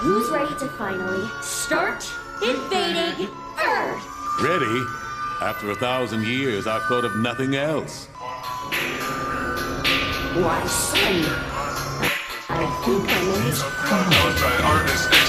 Who's ready to finally start invading Earth? Ready? After 1,000 years, I've thought of nothing else. Why, son, I think I know his problem. Artist